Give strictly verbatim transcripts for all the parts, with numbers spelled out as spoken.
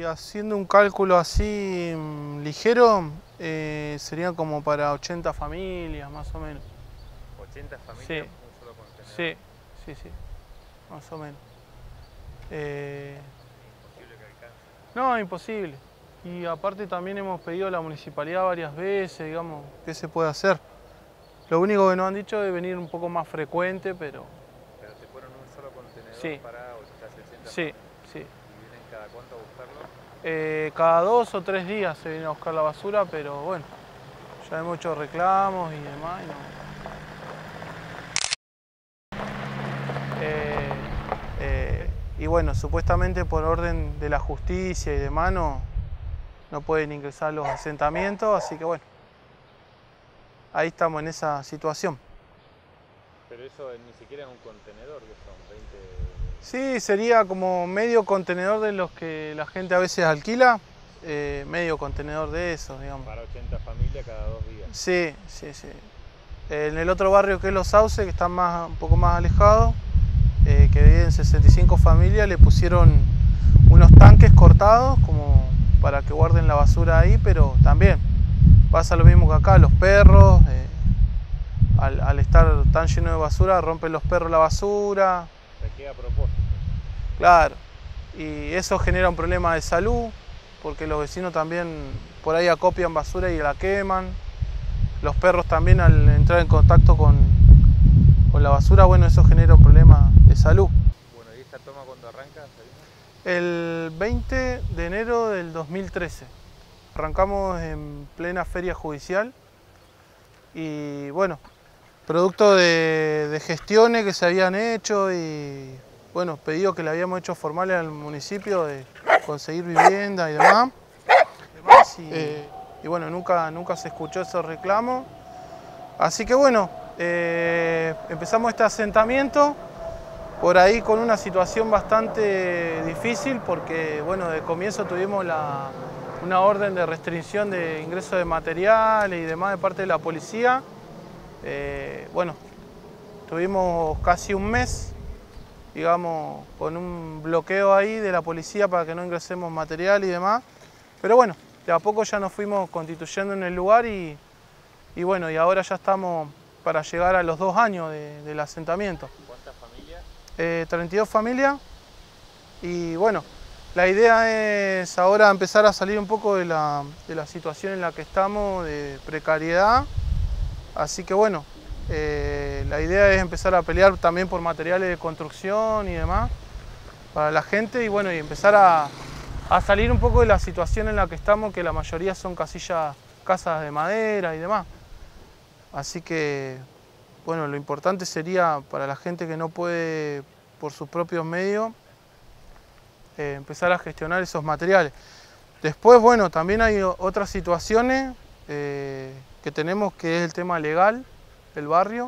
haciendo un cálculo así mmm, ligero, eh, serían como para ochenta familias, más o menos. ¿ochenta familias? Sí, Un solo contenedor. sí, sí, sí, más o menos. Eh, Imposible que alcance. no, imposible. Y aparte también hemos pedido a la municipalidad varias veces, digamos, qué se puede hacer. Lo único que nos han dicho es venir un poco más frecuente, pero... Pero se fueron un solo contenedor Sí. para ochenta, sesenta Sí, familias. sí. ¿Y vienen cada cuánto a buscarlo? Eh, cada dos o tres días se viene a buscar la basura, pero bueno, ya hemos hecho reclamos y demás. Y, no. eh, eh, y bueno, supuestamente por orden de la justicia y demás no, no pueden ingresar los asentamientos, así que bueno, ahí estamos en esa situación. Pero eso ni siquiera es un contenedor, que son veinte... Sí, sería como medio contenedor de los que la gente a veces alquila, eh, medio contenedor de esos, digamos. Para ochenta familias cada dos días. Sí, sí, sí. En el otro barrio que es Los Sauces, que está más, un poco más alejado, eh, que viven sesenta y cinco familias, le pusieron unos tanques cortados como para que guarden la basura ahí, pero también pasa lo mismo que acá, los perros, eh, al, al estar tan lleno de basura, rompen los perros la basura. Se queda a propósito. Claro, y eso genera un problema de salud, porque los vecinos también por ahí acopian basura y la queman. Los perros también al entrar en contacto con, con la basura, bueno, eso genera un problema de salud. Bueno, ¿y esta toma cuándo arranca, Sabina? El veinte de enero del dos mil trece. Arrancamos en plena feria judicial y bueno, producto de, de gestiones que se habían hecho y bueno, pedidos que le habíamos hecho formales al municipio de conseguir vivienda y demás. demás y, eh, y bueno, nunca, nunca se escuchó esos reclamos. Así que bueno, eh, empezamos este asentamiento por ahí con una situación bastante difícil porque bueno, de comienzo tuvimos la, una orden de restricción de ingreso de materiales y demás de parte de la policía. Eh, bueno, tuvimos casi un mes, digamos, con un bloqueo ahí de la policía para que no ingresemos material y demás. Pero bueno, de a poco ya nos fuimos constituyendo en el lugar y, y bueno, y ahora ya estamos para llegar a los dos años de, del asentamiento. ¿Cuántas familias? Eh, treinta y dos familias y bueno, la idea es ahora empezar a salir un poco de la, de la situación en la que estamos, de precariedad. Así que bueno, eh, la idea es empezar a pelear también por materiales de construcción y demás para la gente y bueno, y empezar a, a salir un poco de la situación en la que estamos, que la mayoría son casillas, casas de madera y demás. Así que bueno, lo importante sería para la gente que no puede por sus propios medios eh, empezar a gestionar esos materiales. Después, bueno, también hay otras situaciones eh, que tenemos, que es el tema legal del barrio,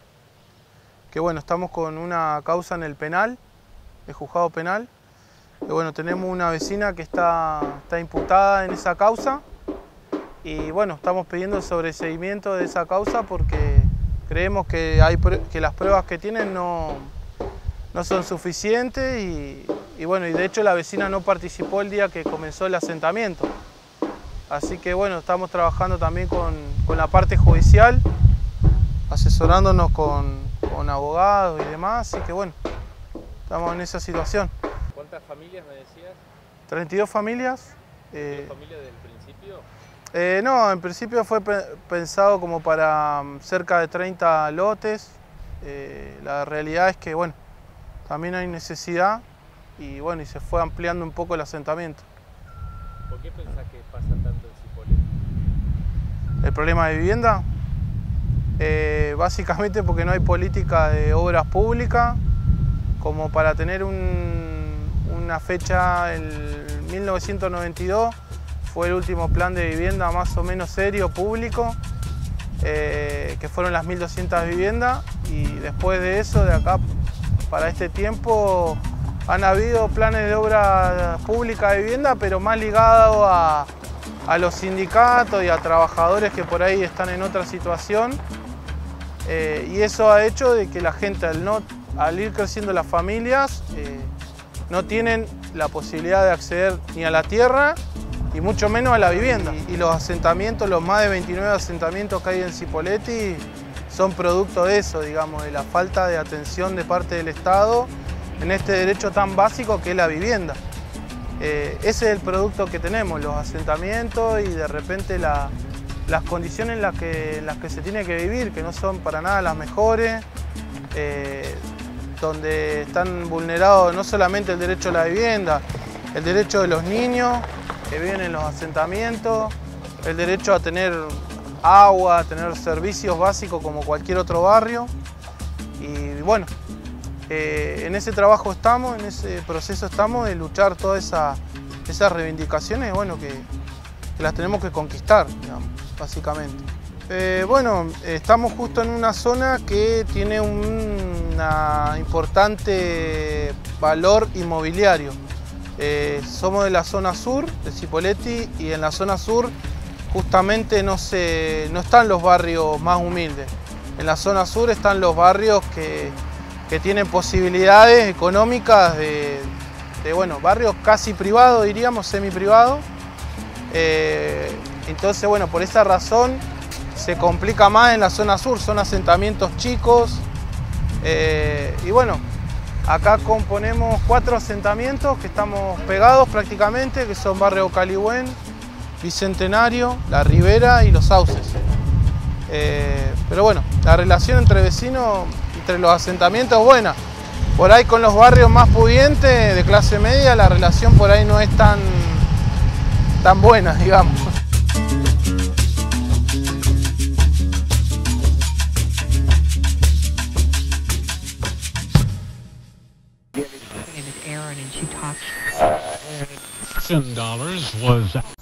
que bueno, estamos con una causa en el penal, el juzgado penal, que bueno, tenemos una vecina que está, está imputada en esa causa y bueno, estamos pidiendo el sobreseimiento de esa causa porque creemos que, hay, que las pruebas que tienen no, no son suficientes y, y bueno, y de hecho la vecina no participó el día que comenzó el asentamiento. Así que bueno, estamos trabajando también con, con la parte judicial, asesorándonos con, con abogados y demás, así que bueno, estamos en esa situación. ¿Cuántas familias me decías? treinta y dos familias. ¿treinta y dos Eh, familias desde el principio? eh, no, en principio fue pe pensado como para um, cerca de treinta lotes. Eh, la realidad es que bueno, también hay necesidad y bueno, y se fue ampliando un poco el asentamiento. ¿Por qué pensás que pasa tanto en Cipolletti? ¿El problema de vivienda? Eh, básicamente porque no hay política de obras públicas, como para tener un, una fecha, en mil novecientos noventa y dos fue el último plan de vivienda más o menos serio, público, eh, que fueron las mil doscientas viviendas y después de eso, de acá para este tiempo, han habido planes de obra pública de vivienda, pero más ligados a, a los sindicatos y a trabajadores que por ahí están en otra situación. Eh, y eso ha hecho de que la gente, al, no, al ir creciendo las familias, eh, no tienen la posibilidad de acceder ni a la tierra y mucho menos a la vivienda. Y, y los asentamientos, los más de veintinueve asentamientos que hay en Cipolletti, son producto de eso, digamos, de la falta de atención de parte del Estado en este derecho tan básico que es la vivienda. Eh, ese es el producto que tenemos, los asentamientos y de repente la, las condiciones en las, que, en las que se tiene que vivir, que no son para nada las mejores, eh, donde están vulnerados no solamente el derecho a la vivienda, el derecho de los niños que viven en los asentamientos, el derecho a tener agua, a tener servicios básicos como cualquier otro barrio. Y bueno, eh, en ese trabajo estamos, en ese proceso estamos de luchar todas esa, esas reivindicaciones, bueno, que, que las tenemos que conquistar, digamos, básicamente. Eh, bueno, estamos justo en una zona que tiene un una importante valor inmobiliario. Eh, somos de la zona sur de Cipolletti y en la zona sur justamente no, se, no están los barrios más humildes. En la zona sur están los barrios que, que tienen posibilidades económicas de, de bueno, barrios casi privados, diríamos, semi-privados. Eh, entonces, bueno, por esa razón se complica más en la zona sur, son asentamientos chicos. Eh, y bueno, acá componemos cuatro asentamientos que estamos pegados prácticamente, que son Barrio Caligüen, Bicentenario, La Ribera y Los Sauces. Eh, pero bueno, la relación entre vecinos, entre los asentamientos es buena. Por ahí con los barrios más pudientes, de clase media, la relación por ahí no es tan, tan buena, digamos. Ten dollars was